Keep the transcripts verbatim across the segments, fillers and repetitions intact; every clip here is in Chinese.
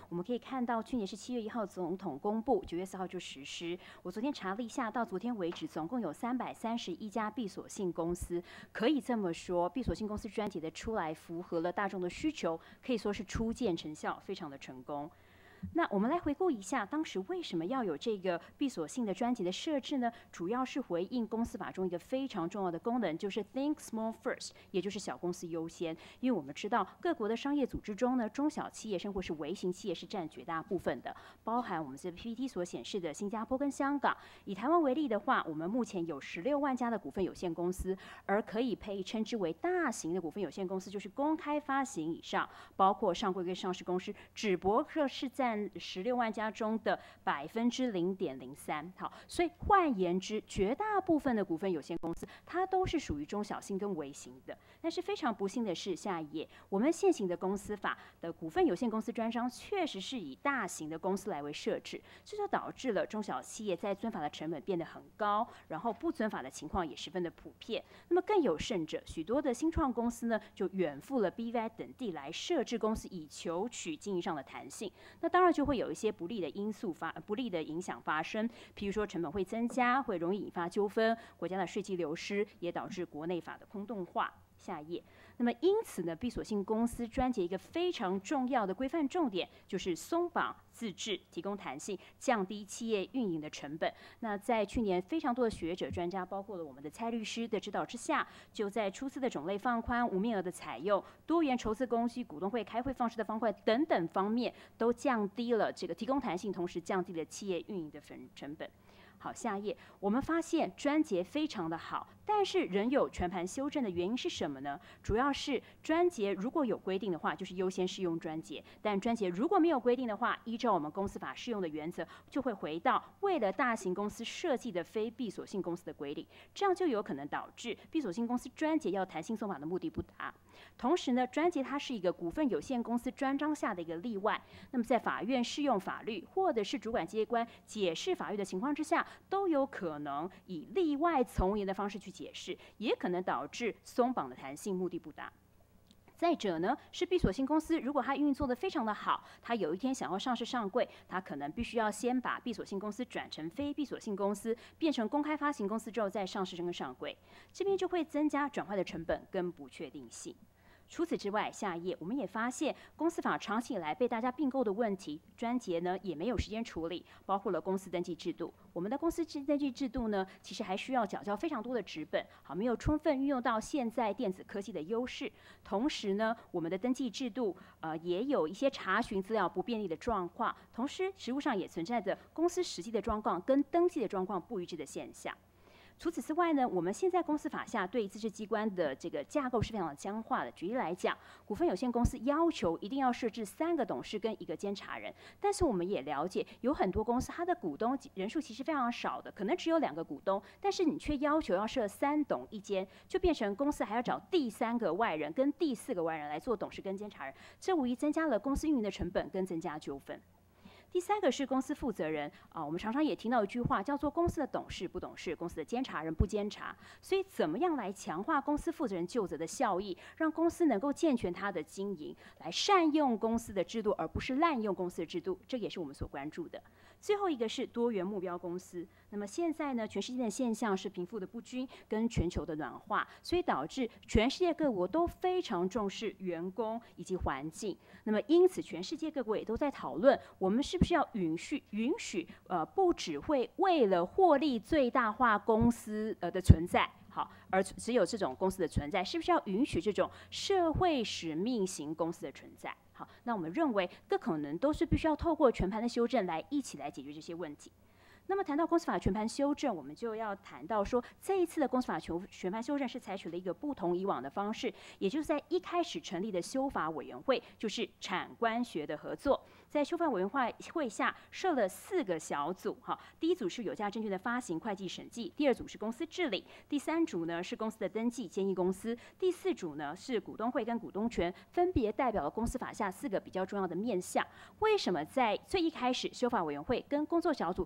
我们可以看到，去年是七月一号总统公布，九月四号就实施。我昨天查了一下，到昨天为止，总共有三百三十一家闭锁性公司。可以这么说，闭锁性公司专辑的出来，符合了大众的需求，可以说是初见成效，非常的成功。那我们来回顾一下，当时为什么要有这个闭锁性的专辑的设置呢？主要是回应公司法中一个非常重要的功能，就是 Think Small First， 也就是小公司优先。因为我们知道各国的商业组织中呢，中小企业甚或是微型企业是占绝大部分的，包含我们这 P P T 所显示的新加坡跟香港。以台湾为例的话，我们目前有十六万家的股份有限公司，而可以被称之为大型的股份有限公司，就是公开发行以上，包括上柜跟上市公司，只不过是在占十六万家中的百分之零点零三。好，所以换言之，绝大部分的股份有限公司，它都是属于中小型跟微型的。但是非常不幸的是，下一页，我们现行的公司法的股份有限公司专章确实是以大型的公司来为设置，这就导致了中小企业在遵法的成本变得很高，然后不遵法的情况也十分的普遍。那么更有甚者，许多的新创公司呢，就远赴了 B V I 等地来设置公司，以求取经营上的弹性。那当然就会有一些不利的因素发不利的影响发生，譬如说成本会增加，会容易引发纠纷，国家的税基流失，也导致国内法的空洞化。下一页。那么因此呢，闭锁性公司专辑一个非常重要的规范重点就是松绑自治，提供弹性，降低企业运营的成本。那在去年非常多的学者专家，包括了我们的蔡律师的指导之下，就在初次的种类放宽、无面额的采用、多元筹资公司、股东会开会方式的方块等等方面，都降低了这个提供弹性，同时降低了企业运营的成本。好，下一页，我们发现专节非常的好，但是仍有全盘修正的原因是什么呢？主要是专节如果有规定的话，就是优先适用专节；但专节如果没有规定的话，依照我们公司法适用的原则，就会回到为了大型公司设计的非闭锁性公司的规定，这样就有可能导致闭锁性公司专节要弹性松绑的目的不达。同时呢，专节它是一个股份有限公司专章下的一个例外，那么在法院适用法律或者是主管机关解释法律的情况之下，都有可能以例外从严的方式去解释，也可能导致松绑的弹性目的不达。再者呢，是闭锁性公司，如果它运作的非常的好，它有一天想要上市上柜，它可能必须要先把闭锁性公司转成非闭锁性公司，变成公开发行公司之后再上市跟上柜，这边就会增加转换的成本跟不确定性。除此之外，下一页我们也发现，公司法长期以来被大家并购的问题，专节呢也没有时间处理，包括了公司登记制度。我们的公司登记制度呢，其实还需要缴交非常多的纸本，好，没有充分运用到现在电子科技的优势。同时呢，我们的登记制度呃也有一些查询资料不便利的状况，同时实务上也存在着公司实际的状况跟登记的状况不一致的现象。除此之外呢，我们现在公司法下对自治机关的这个架构是非常的僵化的。举例来讲，股份有限公司要求一定要设置三个董事跟一个监察人，但是我们也了解，有很多公司它的股东人数其实非常少的，可能只有两个股东，但是你却要求要设三董一监，就变成公司还要找第三个外人跟第四个外人来做董事跟监察人，这无疑增加了公司运营的成本跟增加纠纷。第三个是公司负责人啊，我们常常也听到一句话叫做公司的董事不董事，公司的监察人不监察。所以怎么样来强化公司负责人究责的效益，让公司能够健全它的经营，来善用公司的制度，而不是滥用公司的制度，这也是我们所关注的。最后一个是多元目标公司。那么现在呢，全世界的现象是贫富的不均跟全球的暖化，所以导致全世界各国都非常重视员工以及环境。那么因此，全世界各国也都在讨论，我们是不是要允许允许呃，不只会为了获利最大化公司呃的存在。好，而只有这种公司的存在，是不是要允许这种社会使命型公司的存在？好，那我们认为各可能都是必须要透过全盘的修正来一起来解决这些问题。那么谈到公司法全盘修正，我们就要谈到说，这一次的公司法全全盘修正是采取了一个不同以往的方式，也就是在一开始成立的修法委员会，就是产官学的合作。在修法委员会会下设了四个小组，哈，第一组是有价证券的发行会计审计，第二组是公司治理，第三组呢是公司的登记监议公司，第四组呢是股东会跟股东权，分别代表了公司法下四个比较重要的面向。为什么在最一开始修法委员会跟工作小组都用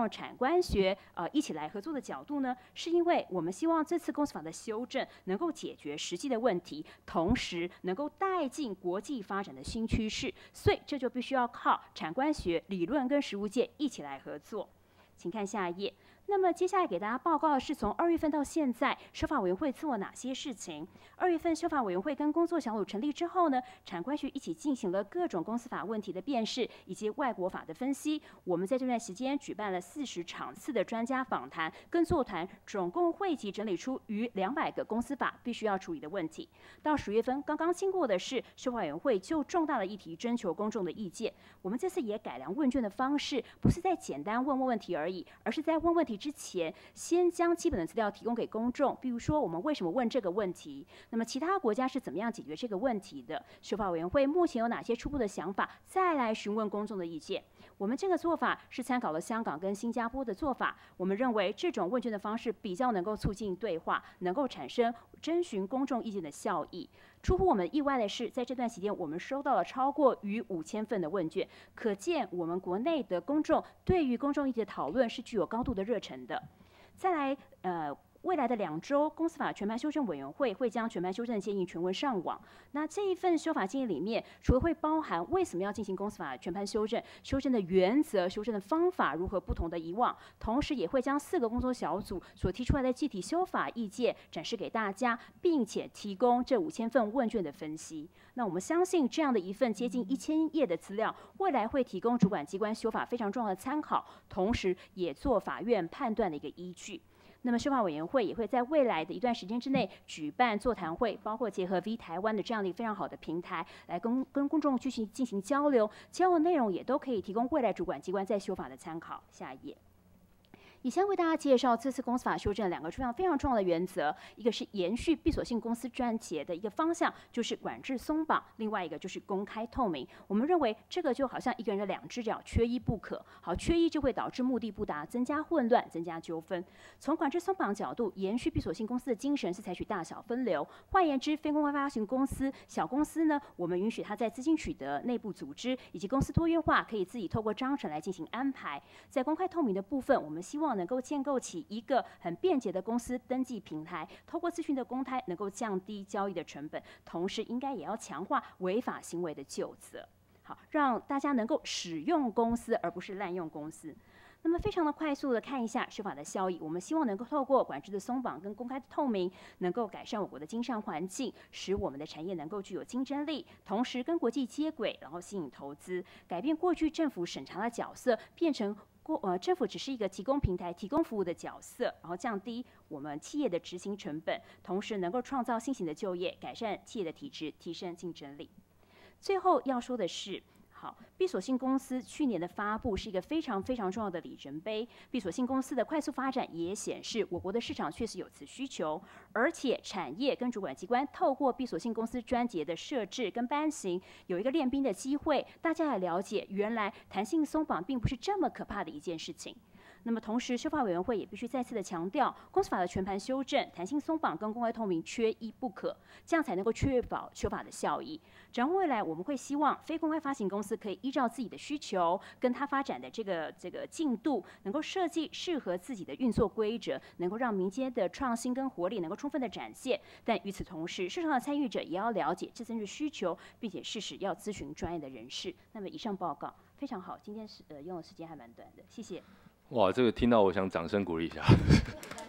用产官学呃一起来合作的角度呢？是因为我们希望这次公司法的修正能够解决实际的问题，同时能够带进国际发展的新趋势，所以这就必须要靠产官学理论跟实务界一起来合作。请看下一页。那么接下来给大家报告的是从二月份到现在，修法委员会做了哪些事情？二月份修法委员会跟工作小组成立之后呢，产官学一起进行了各种公司法问题的辨识以及外国法的分析。我们在这段时间举办了四十场次的专家访谈跟座谈，总共汇集整理出逾两百个公司法必须要处理的问题。到十月份刚刚经过的是修法委员会就重大的议题征求公众的意见。我们这次也改良问卷的方式，不是在简单问问问题而已，而是在问问题之前，先将基本的资料提供给公众，比如说我们为什么问这个问题，那么其他国家是怎么样解决这个问题的，修法委员会目前有哪些初步的想法，再来询问公众的意见。我们这个做法是参考了香港跟新加坡的做法，我们认为这种问卷的方式比较能够促进对话，能够产生征询公众意见的效益。出乎我们意外的是，在这段期间，我们收到了超过逾五千份的问卷，可见我们国内的公众对于公众意见的讨论是具有高度的热忱的。再来，呃。未来的两周，公司法全盘修正委员会会将全盘修正建议全文上网。那这一份修法建议里面，除了会包含为什么要进行公司法全盘修正、修正的原则、修正的方法如何不同的以往，同时也会将四个工作小组所提出来的具体修法意见展示给大家，并且提供这五千份问卷的分析。那我们相信这样的一份接近一千页的资料，未来会提供主管机关修法非常重要的参考，同时也做法院判断的一个依据。那么修法委员会也会在未来的一段时间之内举办座谈会，包括结合 V 台湾的这样的一个非常好的平台，来跟跟公众继续进行交流，交流内容也都可以提供未来主管机关在修法的参考。下一页。以下为大家介绍这次公司法修正两个非常非常重要的原则，一个是延续闭锁性公司专节的一个方向，就是管制松绑；另外一个就是公开透明。我们认为这个就好像一个人的两只脚，缺一不可。好，缺一就会导致目的不达，增加混乱，增加纠纷。从管制松绑角度，延续闭锁性公司的精神是采取大小分流。换言之，非公开发行公司、小公司呢，我们允许它在资金取得、内部组织以及公司多元化，可以自己透过章程来进行安排。在公开透明的部分，我们希望能够建构起一个很便捷的公司登记平台，透过资讯的公开，能够降低交易的成本，同时应该也要强化违法行为的究责，好，让大家能够使用公司而不是滥用公司。那么非常的快速的看一下修法的效益，我们希望能够透过管制的松绑跟公开的透明，能够改善我国的经商环境，使我们的产业能够具有竞争力，同时跟国际接轨，然后吸引投资，改变过去政府审查的角色，变成过呃政府只是一个提供平台、提供服务的角色，然后降低我们企业的执行成本，同时能够创造新型的就业，改善企业的体质，提升竞争力。最后要说的是。好，闭锁性公司去年的发布是一个非常非常重要的里程碑。闭锁性公司的快速发展也显示，我国的市场确实有此需求，而且产业跟主管机关透过闭锁性公司专节的设置跟颁行，有一个练兵的机会。大家也了解，原来弹性松绑并不是这么可怕的一件事情。那么同时，修法委员会也必须再次的强调，公司法的全盘修正、弹性松绑跟公开透明缺一不可，这样才能够确保修法的效益。展望未来，我们会希望非公开发行公司可以依照自己的需求，跟它发展的这个这个进度，能够设计适合自己的运作规则，能够让民间的创新跟活力能够充分的展现。但与此同时，市场的参与者也要了解自身的需求，并且适时要咨询专业的人士。那么以上报告非常好，今天是呃用的时间还蛮短的，谢谢。 哇，这个听到我想掌声鼓励一下。